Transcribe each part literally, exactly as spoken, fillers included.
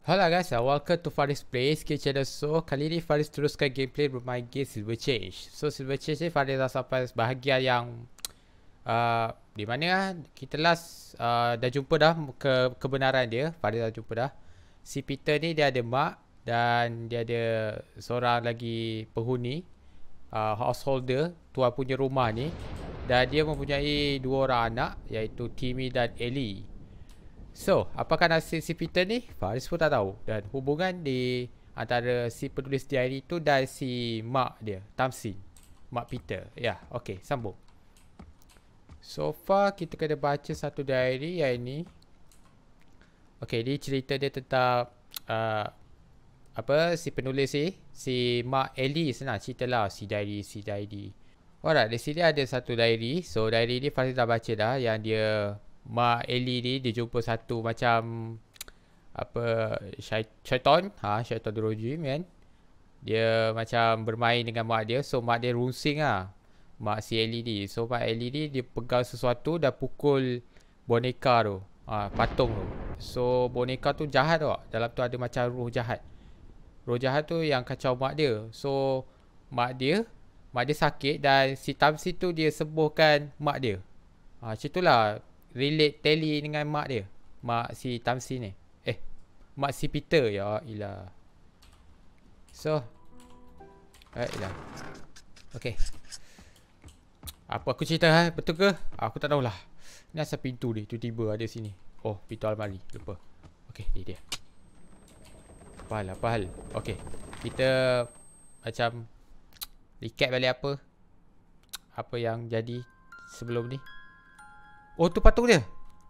Hello guys, uh, welcome to Faris Plays Game Channel. So, kali ni Faris teruskan gameplay bermain game Silver Change. So, Silver Change ni Faris dah sampai bahagian yang uh, di mana lah? Kita last uh, dah jumpa dah ke kebenaran dia. Faris dah jumpa dah. Si Peter ni dia ada mak dan dia ada seorang lagi penghuni, uh, householder, tuan punya rumah ni. Dan dia mempunyai dua orang anak, iaitu Timmy dan Ellie. So, apakah nasib si Peter ni? Faris pun tak tahu. Dan hubungan di antara si penulis diary tu dan si mak dia, Tamsin, mak Peter. Ya, okey, sambung. So far kita kena baca satu diary yang ini. Okey, ni cerita dia tentang uh, apa si penulis ni, si mak Ellie. Senang ceritalah si diary, si diary. Alright, di sini ada satu diary. So diary ni Faris dah baca dah, yang dia mak Ellie ni dia jumpa satu macam apa syaitan, ha syaitan rojim kan. Dia macam bermain dengan mak dia. So mak dia rungsing ah. Mak si Ellie ni. So mak Ellie ni dia pegang sesuatu dan pukul boneka tu. Ha, patung tu. So boneka tu jahat tu. Dalam tu ada macam roh jahat. Roh jahat tu yang kacau mak dia. So mak dia mak dia sakit dan si Tamsin tu dia sembuhkan mak dia. Ha, macam itulah relate tally dengan mak dia. Mak si Tamsin ni. Eh, mak si Peter. Ya ilah. So, eh ilah. Okay. Apa aku cerita ha? Betul ke? Aku tak tahulah. Ni asal pintu ni tiba-tiba ada sini. Oh, pintu almari. Lupa. Okay, ni dia. Apa hal? Apa hal? Okay. Kita macam recap balik apa apa yang jadi sebelum ni. Oh, tu patung dia.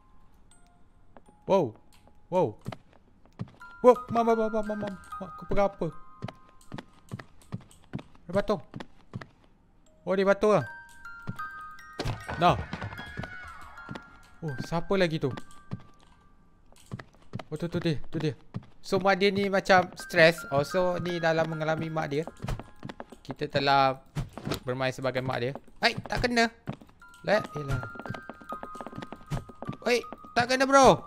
Wow. Wow. Wow, mam mam mam mam mam. Aku pegang apa? Dia patung. Oh, dia patung lah. Nah. Oh, siapa lagi tu? Oh, tu tu dia, tu dia. So, mak dia ni macam stress. Oh, so ni dalam mengalami mak dia. Kita telah bermain sebagai mak dia. Hai, tak kena. La ilah. Wait, tak kena bro.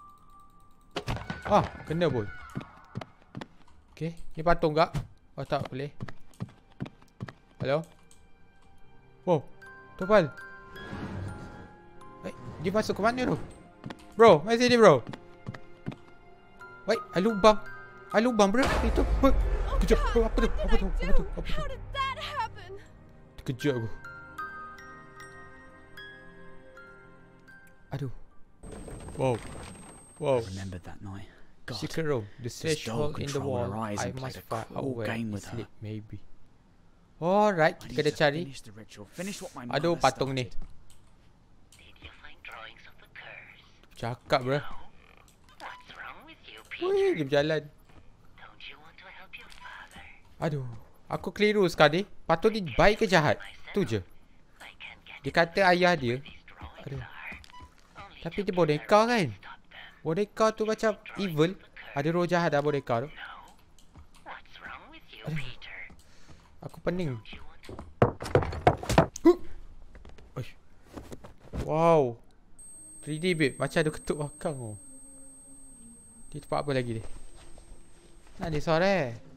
Ah, kena pun. Okay, ni patung tak? Oh tak boleh. Hello? Wow, tu pal. Wait, dia masuk ke mana tu? Bro, mari sini bro. Wait, ada lubang. Ada lubang bro. Itu. Kejap, bro, apa tu? Apa tu? Apa tu? Apa tu? Terkejut aku. Aduh. Wow. Wow. I remembered that night. God, secret room. The threshold in the wall. I must find out where game it with slip, maybe. Alright, kita kena cari. Aduh, patung ni. Cakap bro. Wih, dia berjalan. Aduh, aku keliru sekarang ni. Patung ni baik ke jahat? Tu je. Dia kata ayah dia. Aduh. Tapi dia boneka kan? Boneka tu macam evil. Ada roh jahat dah boneka tu. Aduh. Aku pening. Huh. Wow. three D babe. Macam ada ketuk belakang tu. Dia tempat apa lagi ni? Nah, dia suara.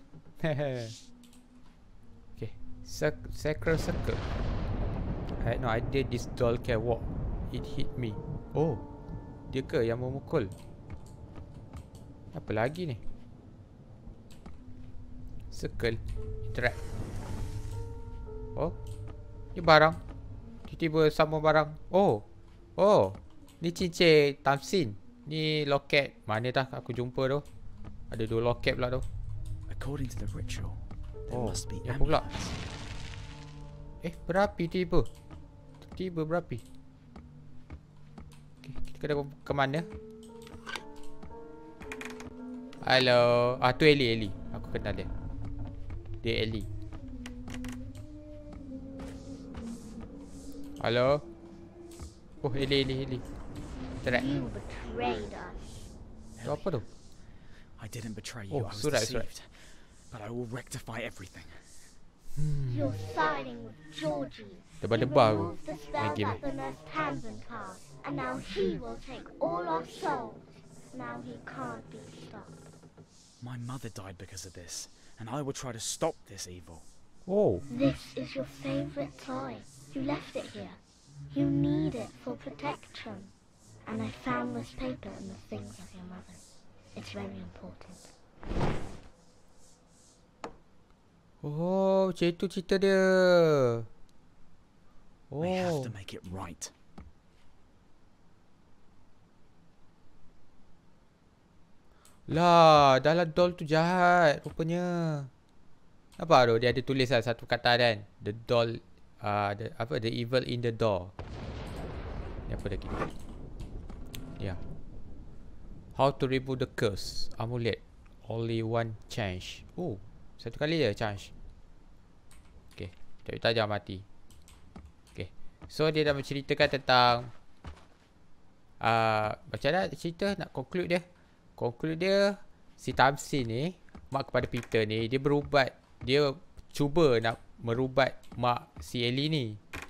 Okay. Sacred circle. I had no idea this doll can walk. It hit me. Oh, dia ke yang memukul? Apa lagi ni? Circle. Interact. Oh, ni barang. Tiba-tiba sama barang. Oh, oh, ni cincin Tamsin. Ni loket. Mana dah aku jumpa tu? Ada dua loket pula tu. According to the ritual, there Oh, must be yang pula. amulets. Eh, berapi tiba. Tiba berapi. Okay, kita kena ke mana? Hello. Ah, tu Ellie, Ellie. Aku kenal dia. Dia Ellie. Halo. Oh, Ellie, Ellie, Ellie. Terak. You betrayed us. Tu apa tu? I didn't betray you. Oh, I was surat, surat. deceived. But I will rectify everything. You're siding with Georgie. Debar-debar He aku. removed the Main spell game that the nurse Tamsin cast, and now he will take all our souls. Now he can't be stopped. My mother died because of this, and I will try to stop this evil. Oh. This is your favorite toy. You left it here. You need it for protection. And I found this paper and the things of your mother. It's very important. Oh, macam itu cerita dia. I have Oh. to make it right. Lah, dalam doll tu jahat rupanya. Apa tu? Dia ada tulis lah satu kata kan. The doll, uh, the, apa? The evil in the door. Ni apa lagi? Ya. Yeah. How to remove the curse. Amulet. Only one chance. Oh, satu kali je chance. Okay. Tak tak jangan mati. Okay. So dia dah menceritakan tentang uh, macam mana cerita nak conclude dia. Conclude dia, si Tamsin ni, mak kepada Peter ni, dia berubat. Dia cuba nak merubat mak si Ellie ni.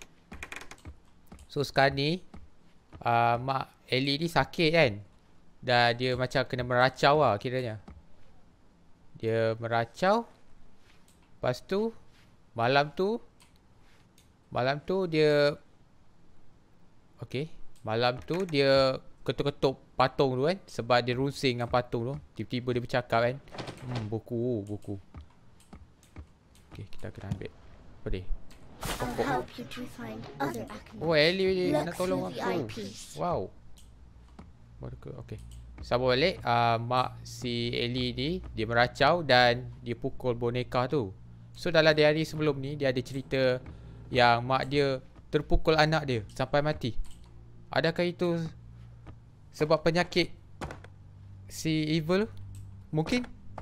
So sekarang ni uh, mak Ellie ni sakit kan. Dan dia macam kena meracau lah kiranya. Dia meracau. Lepas tu malam tu Malam tu dia Okay. Malam tu dia ketuk-ketuk patung tu kan. Sebab dia rusing dengan patung tu. Tiba-tiba dia bercakap kan. Hmm, buku, buku. Okay, kita kena ambil. Apa dia? I'll help you to find other Akhenaten. Oh, Ellie Look nak tolong through the aku. eyepiece. Wow. Baru ke? Okay. Sambung balik. Uh, mak si Ellie ni, dia meracau dan dia pukul boneka tu. So dalam diari sebelum ni, dia ada cerita yang mak dia terpukul anak dia sampai mati. Adakah itu sebab penyakit si evil? Mungkin.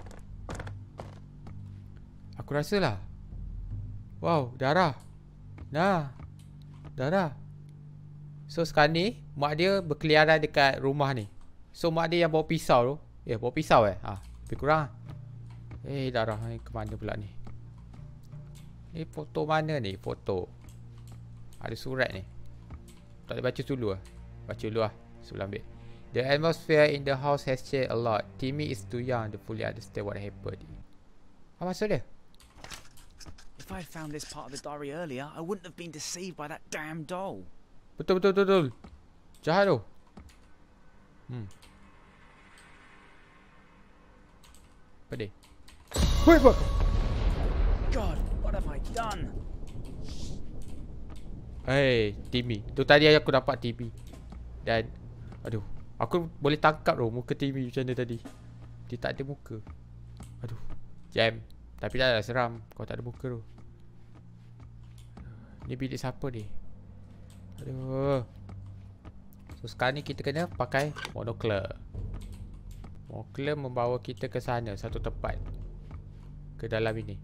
Aku rasa lah. Wow, darah. Nah, darah. So sekarang ni mak dia berkeliaran dekat rumah ni. So mak dia yang bawa pisau tu. Eh, bawa pisau eh? Ha, lebih kurang. Eh, darah ni ke mana pula ni? Ni foto mana ni? Foto. Ada surat ni. Tak boleh baca dulu lah. Baca dulu lah sebelum ambil. The atmosphere in the house has changed a lot. Timmy is too young to fully understand what happened. Apa maksud dia? If I had found this part of the diary earlier, I wouldn't have been deceived by that damn doll. Betul betul betul betul. Jahat tu. Hmm. Apa dia? Woi, apa? God, what have I done? Hey, Timmy. Tu tadi aku dapat Timmy. Dan aduh, aku boleh tangkap tu muka Timmy macam mana tadi. Dia tak ada muka. Aduh, jam. Tapi dah, dah seram kau tak ada muka tu. Ni bilik siapa ni? Aduh. So sekarang ni kita kena pakai monocle. Monocle membawa kita ke sana, satu tempat. Ke dalam ini.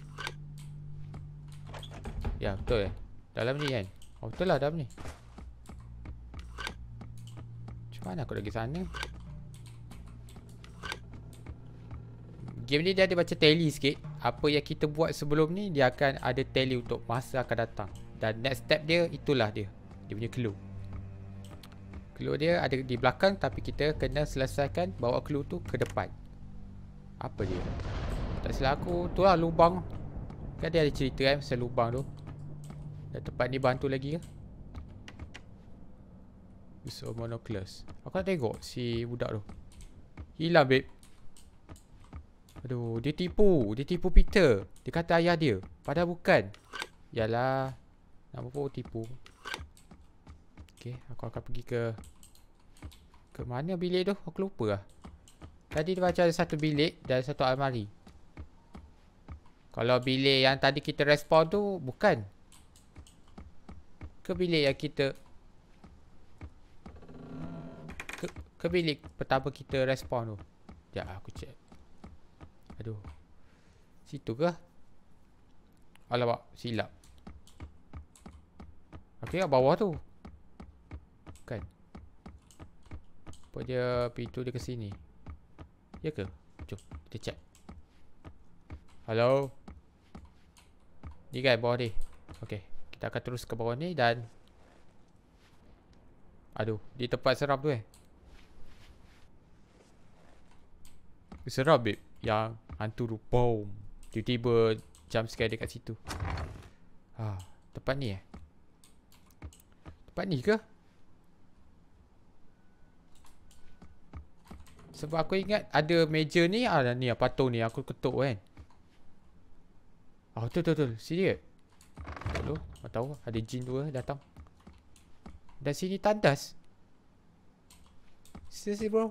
Ya, betul eh. Dalam ni kan. Oh, betul lah dalam ni. Macam mana aku nak pergi sana? Game ni dia ada macam tally sikit. Apa yang kita buat sebelum ni, dia akan ada tally untuk masa akan datang. Dan next step dia, itulah dia. Dia punya clue. Clue dia ada di belakang, tapi kita kena selesaikan bawa clue tu ke depan. Apa dia? Tak silap aku, tu lah lubang. Kan dia ada cerita kan pasal lubang tu. Dan tempat ni bantu lagi ke? Use of monocles. Aku nak tengok si budak tu. Hilang babe. Aduh, dia tipu. Dia tipu Peter. Dia kata ayah dia. Padahal bukan. Yalah. Nama pun tipu. Okay, aku akan pergi ke Ke mana bilik tu? Aku lupa lah. Tadi dia macam ada satu bilik dan satu almari. Kalau bilik yang tadi kita respon tu, bukan. Ke bilik yang kita Ke, ke bilik pertama kita respon tu. Sekejap aku check. Aduh. Situ ke? Alamak, silap. Okay, kat bawah tu. Kan? Apa dia pintu dia ke sini? Ya ke? Jom, kita check. Hello? Ni kan bawah ni. Okay, kita akan terus ke bawah ni dan aduh, di tempat seram tu eh. Seram babe. yang hantu tu. Boom. Tiba-tiba jump scare dekat situ. Ha, tempat ni eh? Tempat ni ke? Sebab aku ingat ada meja ni. Ah, ni ah, patung ni aku ketuk kan. Oh, betul betul betul. Sini ke? Dulu, aku tahu ada jin dua datang. Dan sini tandas. Seriously bro.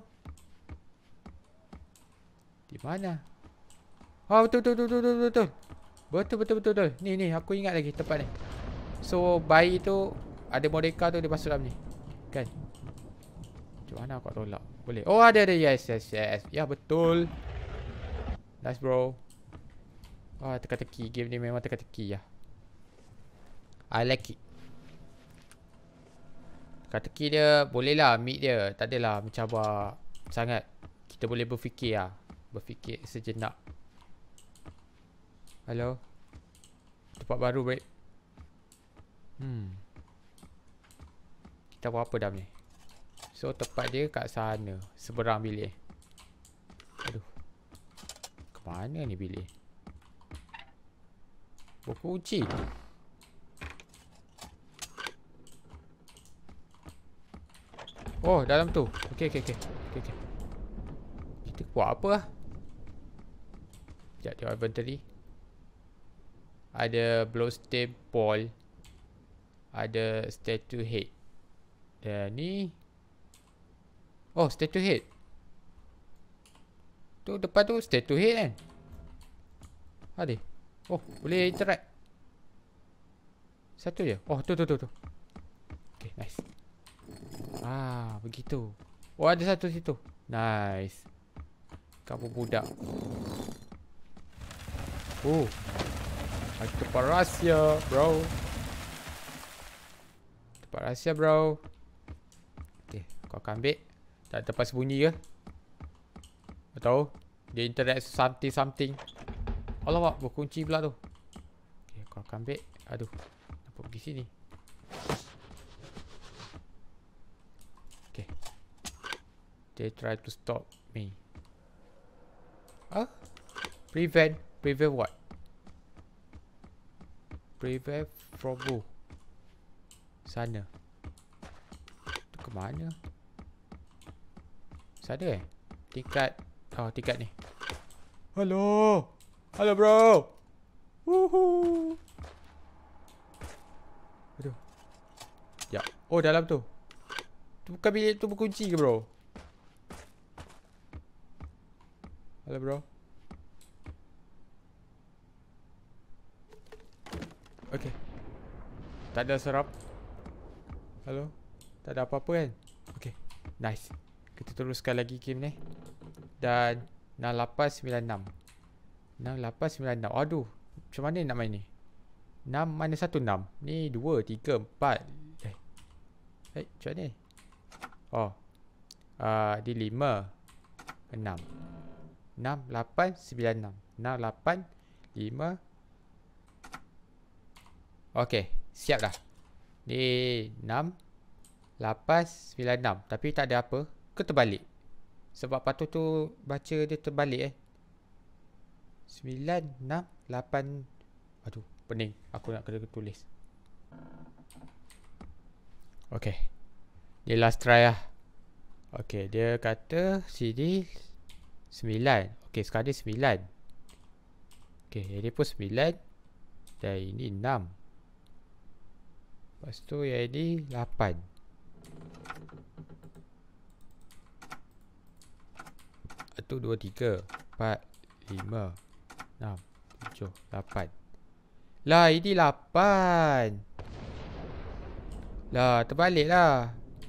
Di mana? Oh, betul betul betul betul betul. Betul betul betul betul. betul. Ni ni aku ingat lagi tempat ni. So bayi tu ada Mordeka tu dia masuk dalam ni. Kan? Macam mana aku tolak? Boleh. Oh, ada ada. Yes yes yes. Ya betul. Nice bro. Oh, teka-teki. Game ni memang teka-teki ya. I like it. Teka-teki dia boleh lah meet dia. Tak adalah mencabar sangat. Kita boleh berfikir lah. Berfikir sejenak. Hello. Tempat baru break. Hmm. Kita buat apa dalam ni? So tempat dia kat sana. Seberang bilik. Aduh. Kemana ni bilik? Berkunci. Oh, dalam tu. Okey, okey, okey. Okey, okey. Kita buat apa lah? Sekejap, tengok inventory. Ada bloodstain ball. Ada statue head. Dan ni. Oh, statue head. Tu depan tu statue head kan? Ada. Oh, boleh interact. Satu je. Oh, tu tu tu tu. Okay, nice. Ah, begitu. Oh, ada satu situ. Nice. Kamu budak. Oh. Ada tempat rahsia, bro. Tempat rahsia, bro. Okay, kau akan ambil. Tak tempat sembunyi ke? Kau tahu? Dia interact something-something. Alamak, berkunci pula tu. Okay, kau akan ambil. Aduh, nampak pergi sini. Okay. They try to stop me. Ah? Prevent. Prevent what? Prevent from who? Sana. Tu ke mana? Sana eh? Tingkat. Oh, tingkat ni. Hello. Hello bro. Woohoo. Aduh. Ya. Oh, dalam tu. Tu bukan bilik tu berkunci ke bro? Hello bro. Okay. Tak ada serap. Hello. Tak ada apa-apa kan? Okay. Nice. Kita teruskan lagi game ni. Dan enam lapan sembilan enam. enam lapan sembilan enam. Aduh. Macam mana nak main ni? enam mana satu enam? Ni dua, tiga, empat. Eh. Eh, macam mana ni? Oh. Uh, di lima. enam. enam, lapan, sembilan, enam. enam, lapan, lima. Okey, siap dah. Ni enam, lapan, sembilan, enam. Tapi tak ada apa. Ke terbalik? Sebab patut tu baca dia terbalik eh. sembilan, enam, lapan. Aduh, pening. Aku nak kena tulis. Okey. Dia last try lah. Okey, dia kata sini sembilan. Okey, sekarang dia sembilan. Okey, ini pun sembilan. Dan ini enam. Lepas tu yang ini lapan. Satu, dua, tiga, empat, lima, enam, tujuh, lapan. Lah, ini lapan. Lah, terbalik lah.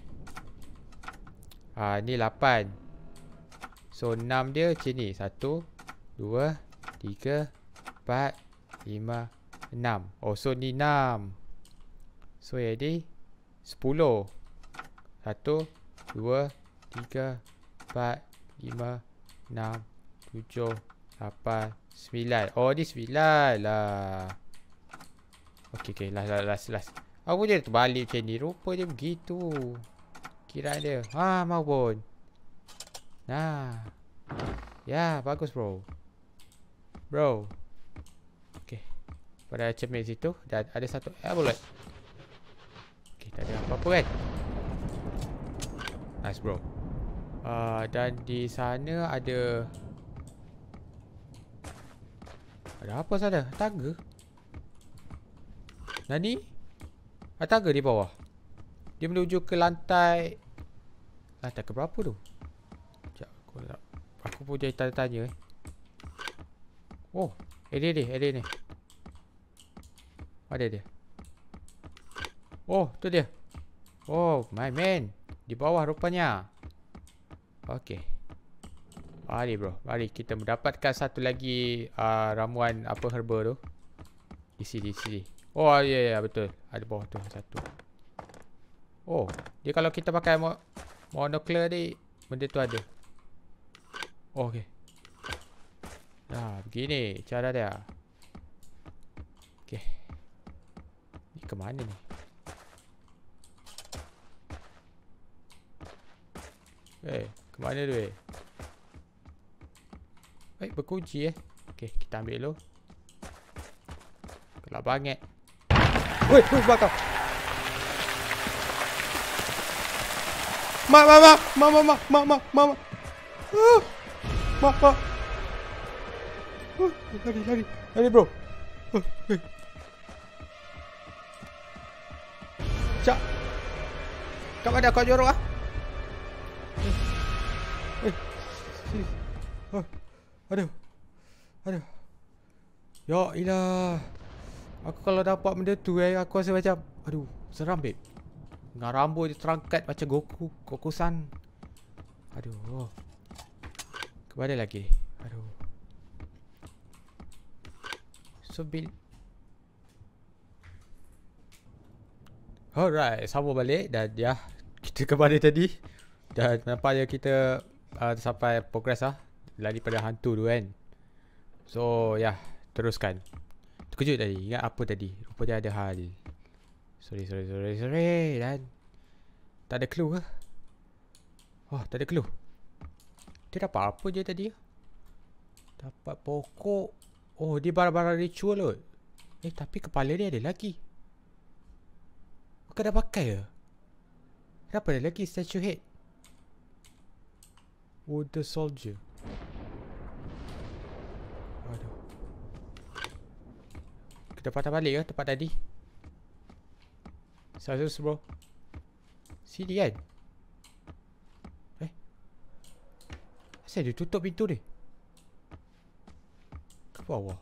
Ha, ni lapan. So, enam dia macam ni. Satu, dua, tiga, empat, lima, enam. Oh, so ni enam. So, yang ni sepuluh. Satu, dua, tiga, empat, lima, enam, tujuh, lapan, sembilan. Oh, ni sembilan lah. Okey, okey. Last, last, last, last. Apa dia terbalik macam ni? Rupa dia begitu. Kiraan dia. Ha, maupun. Nah. Ya, bagus bro. Bro. Okay. Pada cermin situ. Dan ada satu amulet. Okay, tak ada apa-apa kan? Nice bro. Uh, dan di sana ada... Ada apa sana? Tangga? Nani? Ada tangga di bawah? Dia menuju ke lantai... Lantai ke berapa tu? Sekejap, aku nak... Aku pun jadi tanya-tanya eh. Oh, area ni, area ni. Mana dia? Oh, tu dia. Oh, my man. Di bawah rupanya. Okay. Mari bro, mari kita mendapatkan satu lagi uh, ramuan apa herba tu. Di sini, di sini. Oh, ya yeah, ya yeah, betul. Ada bawah tu satu. Oh, dia kalau kita pakai mo monoclear ni, benda tu ada. Oh, okay. Nah, begini cara dia. Okay. Ni ke mana ni? Eh, ke mana tu eh? Baik, berkunci eh. Okay, kita ambil dulu. Kelap banget. Woi, woi, bakar. Mak, mak, mak, mak, mak, mak, mak, mak, mak. Ah, mak, mak. Uh, lari, lari, lari bro. Uh, eh. Cak. Kat mana kau jorok ah? Eh. Eh. Sini. Oh. Aduh. Aduh. Ya ilah. Aku kalau dapat benda tu eh, aku rasa macam aduh, seram babe. Dengan rambut dia terangkat macam Goku, Goku-san. Aduh. Ke mana lagi? Aduh. So bil. Alright, sambung balik dan ya, kita ke mana tadi? Dan nampaknya kita uh, sampai progress lah. Lari pada hantu tu kan. So ya, yeah, teruskan. Terkejut tadi, ingat apa tadi? Rupanya ada hal. Sorry, sorry, sorry, sorry. Dan tak ada clue ke? Oh, tak ada clue. Dia dapat apa je tadi? Dapat pokok. Oh, dia barang-barang ritual kot. Eh, tapi kepala dia ada lagi. Bukan dah pakai ke? Kenapa ada lagi statue head? Wooden soldier. Aduh. Kita patah balik ke tempat tadi? Serius bro. Sini kan? Eh? Asal dia tutup pintu ni? Ke bawah?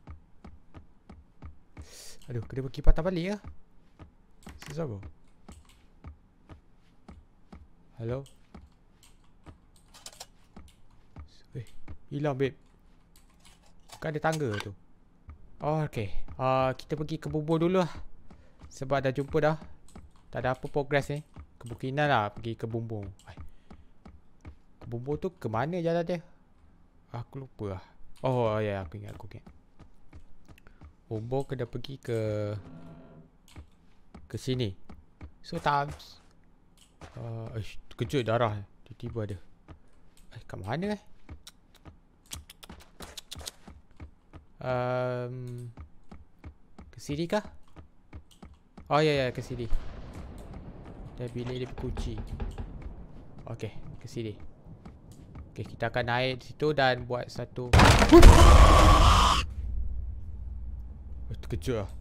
Aduh, kena pergi patah balik ke? Susah bro. Hello? Eh, hilang babe. Bukan ada tangga tu. Oh, okay. Uh, kita pergi ke bubur dulu lah. Sebab dah jumpa dah. Tak ada apa progress ni. Kemungkinan lah pergi ke bumbung. Ke bumbung tu ke mana jalan dia? Aku lupa lah. Oh ya, yeah, aku ingat, aku ingat. Bumbung kena pergi ke ke sini. So times uh, eh, terkejut darah tiba-tiba ada. Eh, kat mana eh? Um, ke sini kah? Oh ya, ya, ke sini. Dan bilik dia berkunci. Okay, ke sini. Okay, kita akan naik situ dan buat satu. Oh, terkejut lah.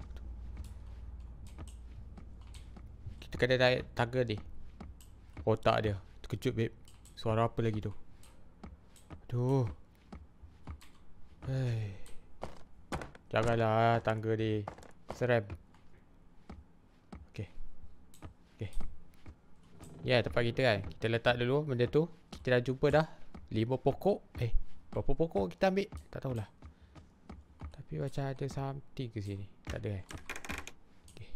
Kita kena naik tangga ni. Otak dia. Terkejut babe. Suara apa lagi tu? Aduh. Hei. Janganlah tangga ni. Serem. Okay. Okay. Ya, yeah, tempat kita kan. Kita letak dulu benda tu. Kita dah jumpa dah lima pokok. Eh, berapa pokok kita ambil? Tak tahulah. Tapi macam ada something ke sini. Tak ada eh. Okay.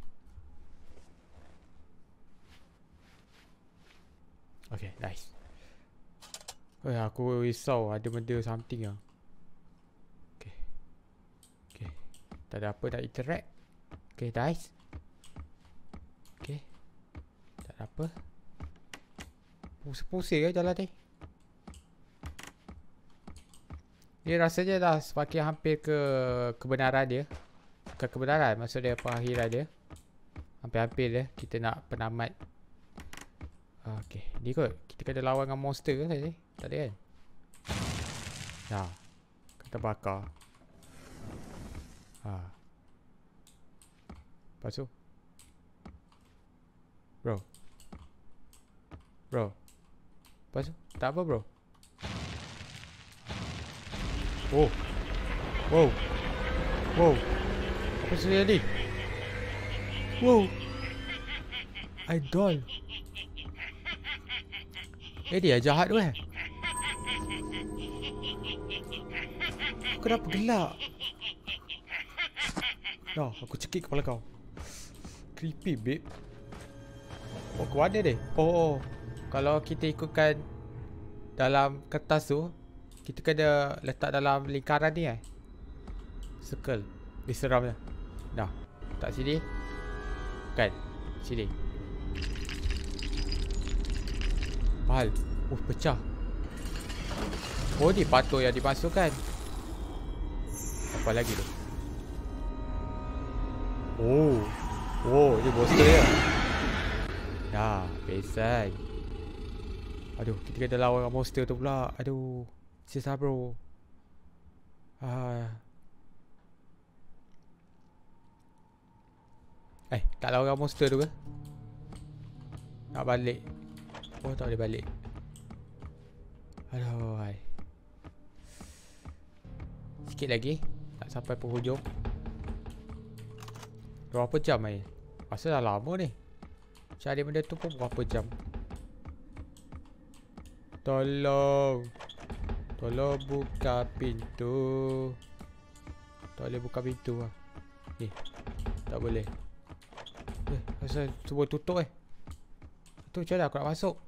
Okay, nice. Oh, aku risau ada benda something lah. Okay. Okay. Tak ada apa nak interact. Okay, nice. Okay. Tak ada apa. Pusing-pusing ke jalan ni? Dia rasanya dah semakin hampir ke kebenaran dia. Bukan kebenaran, maksud dia pengakhiran dia. Hampir-hampir dia. Kita nak penamat. Okay, ni kot. Kita kena lawan dengan monster ke tadi? Tak ada kan? Ya. Kita bakar. Ha. Lepas tu. Bro. Bro. Lepas tu. Tak apa bro. Oh. Wow. Wow. Apa sebenarnya ni? Wow. Idol. Eh dia jahat tu eh. Kenapa gelak? Dah, aku cekik kepala kau. Creepy babe. Oh ke mana dia? Oh, oh. Kalau kita ikutkan dalam kertas tu, kita kena letak dalam lingkaran ni eh. Circle. Dia seram dah. Dah. Tak sini. Kan. Sini. Mahal. Oh pecah. Oh ni patut yang dimasukkan. Apa lagi tu? Oh. Oh ni monster dia. Dah. Pesan. Aduh, kita kena lawan dengan monster tu pula. Aduh. Susah bro. Ah. Eh, tak lawan dengan monster tu ke? Nak balik. Oh, tak boleh balik. Aduh, hai. Sikit lagi. Tak sampai penghujung. Berapa jam ni? Masa dah lama ni. Cari benda tu pun berapa jam. Tolong. Tolong buka pintu. Tak boleh buka pintu lah. Ni. Tak boleh. Eh, asal semua tutup eh. Tu macam mana aku nak masuk?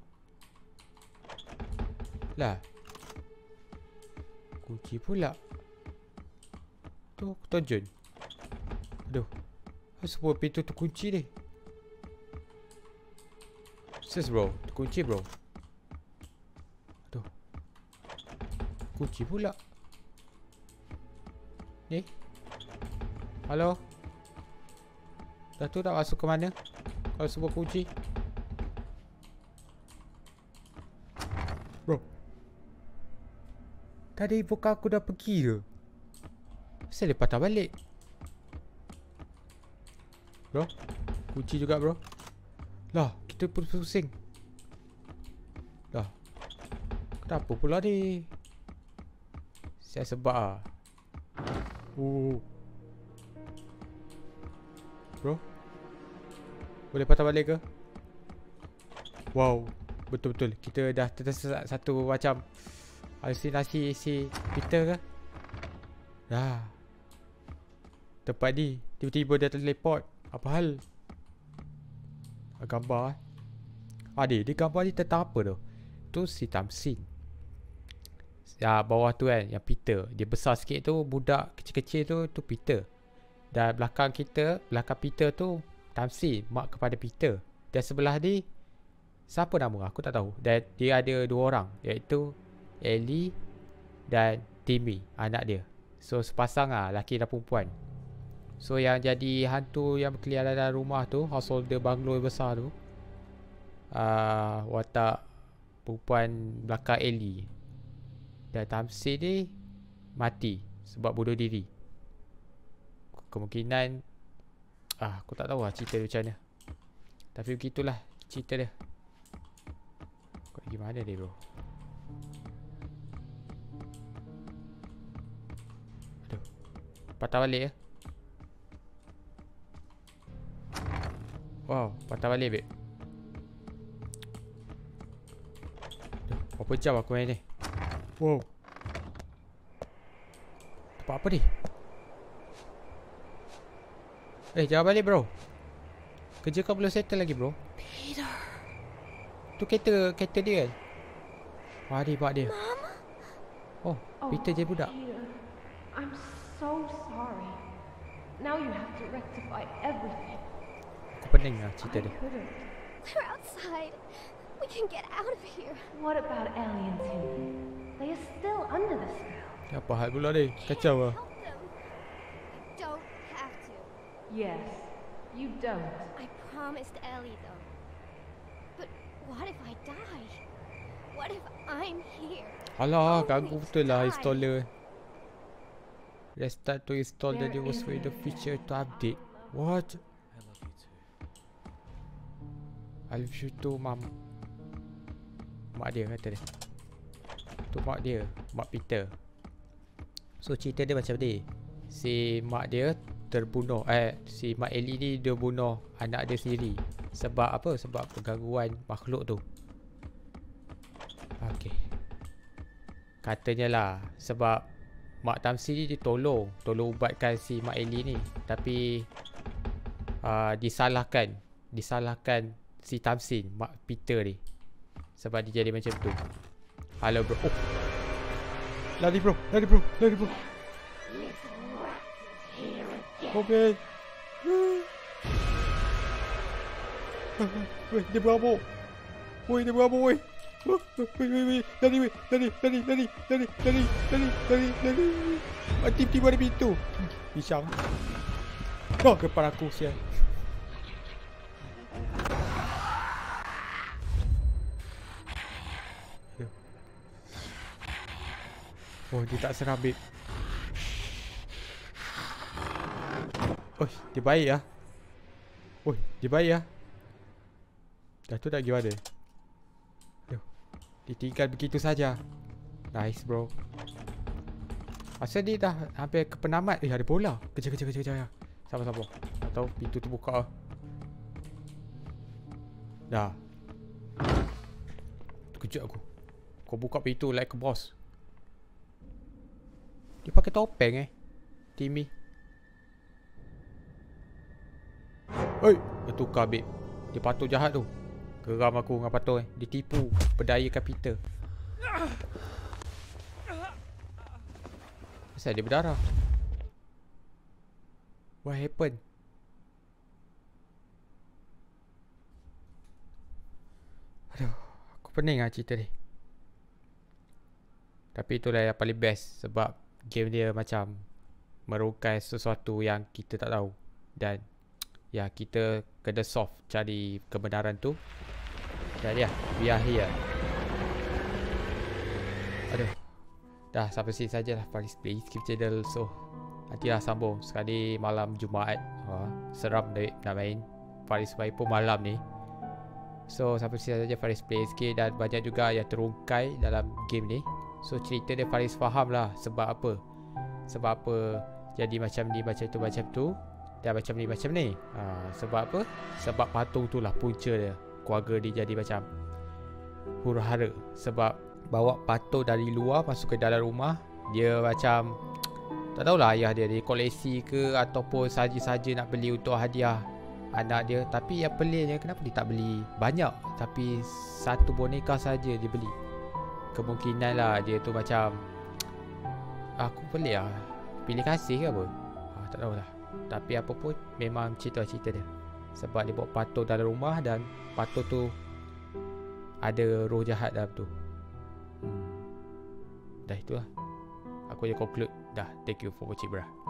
Lah. Kunci pula. Tu aku tonjon. Aduh. Semua pintu tu kunci ni. Sis bro. Kunci bro. Aduh. Kunci pula. Ni. Halo. Dah tu nak masuk ke mana? Kalau semua kunci. Bro. Tadi bukan aku dah pergi ke? Kenapa dia patah balik? Bro. Kunci juga bro. Lah. Kita pusing. Dah. Kenapa pula ni? Saya sebab lah. Oh. Bro. Boleh patah balik ke? Wow. Betul-betul. Kita dah tersesat satu macam halusinasi si Peter ke? Dah. Tempat ni. Tiba-tiba dia teleport. Apa hal? Gambar. Ah ni. Dia gambar ni tentang apa tu? Tu si Tamsin. Ya bawah tu kan. Yang Peter. Dia besar sikit tu. Budak kecil-kecil tu. Tu Peter. Dan belakang kita. Belakang Peter tu. Tamsin. Mak kepada Peter. Dan sebelah ni. Siapa nama? Aku tak tahu. Dan dia ada dua orang. Iaitu Ellie dan Timmy. Anak dia. So sepasang lah. Laki dan perempuan. So yang jadi hantu yang berkeliaran dalam rumah tu. Householder banglo besar tu. Uh, watak perempuan belakang Ellie. Dan Tamsin ni mati. Sebab bunuh diri. Kemungkinan ah, aku tak tahu lah cerita dia macam mana. Tapi begitulah cerita dia. Kau pergi mana dia bro? Aduh. Patah balik ya. Wow, patah balik babe. Aduh, berapa jam aku main ni? Wow. Tempat apa ni? Eh, jangan balik bro. Kerja kau belum settle lagi bro. Peter. Tu kereta, kereta dia kan? Wah, dia mak dia. Mom? Oh, Peter je budak. Peter, I'm so sorry. Now you have to rectify everything. Aku pening lah cerita I dia. couldn't. They're outside. We can get out of here. What about Ellie and Timmy? They are still under the spell. Apa hal pula ni? Kacau lah. Help them. I don't have to. Yes, you don't. I promised Ellie, though. But what if I die? What if I'm here? Alah, ganggu betul lah installer. Restart to install the newest way the feature to update. What? I love you too, Mam. Mak dia kata dia. Tu mak dia, Mak Peter. So cerita dia macam ni. Si mak dia terbunuh. Eh, si Mak Ellie ni dia bunuh anak dia sendiri. Sebab apa? Sebab penggangguan makhluk tu. Okay. Katanya lah sebab Mak Tamsin ni dia tolong Tolong ubatkan si Mak Ellie ni. Tapi uh, Disalahkan Disalahkan si Tamsin, Mak Peter ni. Sebab dia jadi macam tu. Halo bro. Oh. Lari bro, lari bro, lari bro. Okay. Weh, dia berabuk. Weh, dia berabuk weh. Weh, weh, weh, weh. Lari weh, lari, lari, lari, lari, lari, lari, lari, lari. Mati tiba ada pintu. Pisang. Oh, depan aku sial. Oh, dia tak seram, babe. Oh, dia baik lah. Oh, dia baik lah. Dah tu nak pergi mana? Aduh, ditinggal begitu saja. Nice, bro. Asal dia dah hampir ke penamat. Eh, ada bola. Kejar, kejar, kejar, kejar. Sabar, sabar. Tak tahu pintu tu buka lah. Dah. Terkejut aku. Kau buka pintu like a boss. Dia pakai topeng eh, Timmy. Oi, dia tukar babe. Dia patut jahat tu. Geram aku dengan patut eh. Dia tipu berdayakan Peter. Kenapa dia berdarah? What happened? Aduh, aku pening lah cerita ni. Tapi itulah yang paling best. Sebab game dia macam merukai sesuatu yang kita tak tahu. Dan ya, kita kena solve, cari kebenaran tu. Dan ya, we are here. Aduh, dah sampai sini sajalah Faris Play Skip channel. So nantilah sambung sekali malam Jumaat. Wah, seram dek nak main Faris Play pun malam ni. So sampai sini saja Faris Play Skip. Dan banyak juga yang terungkai dalam game ni. So cerita dia Faris faham lah sebab apa. Sebab apa jadi macam ni, macam tu, macam tu. Dan macam ni, macam ni. ha, Sebab apa? Sebab patung tu lah punca dia. Keluarga dia jadi macam huru-hara. Sebab bawa patung dari luar masuk ke dalam rumah. Dia macam tak tahulah ayah dia. Dia koleksi ke ataupun saja-saja nak beli untuk hadiah anak dia. Tapi yang peliknya, kenapa dia tak beli banyak, tapi satu boneka saja dia beli. Kemungkinan lah dia tu macam, aku pelik lah, pilih kasih ke apa, ha, tak tahulah. Tapi apa pun, memang cerita-cerita dia. Sebab dia bawa patung dalam rumah. Dan patung tu ada roh jahat dalam tu. hmm. Dah itulah, aku je conclude. Dah, thank you for watching, brah.